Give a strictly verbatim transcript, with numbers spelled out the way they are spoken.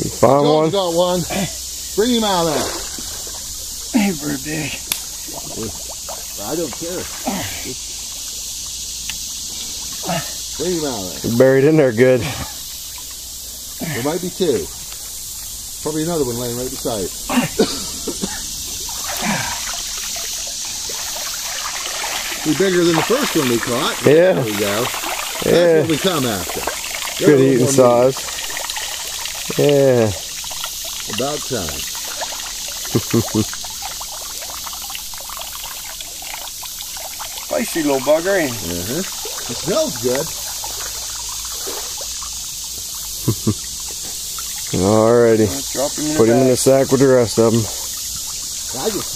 You find one? got one. Bring him out now. Hey, bird big. I don't care. Bring him out there. Buried in there good. There might be two. Probably another one laying right beside it. Be bigger than the first one we caught. Yeah. There we go. Yeah. That's what we come after. Good eating size. Yeah. About time. Spicy little bugger, ain't it? Uh-huh. It smells good. Alrighty. Drop him in the Put him in bag. the sack with the rest of them. I just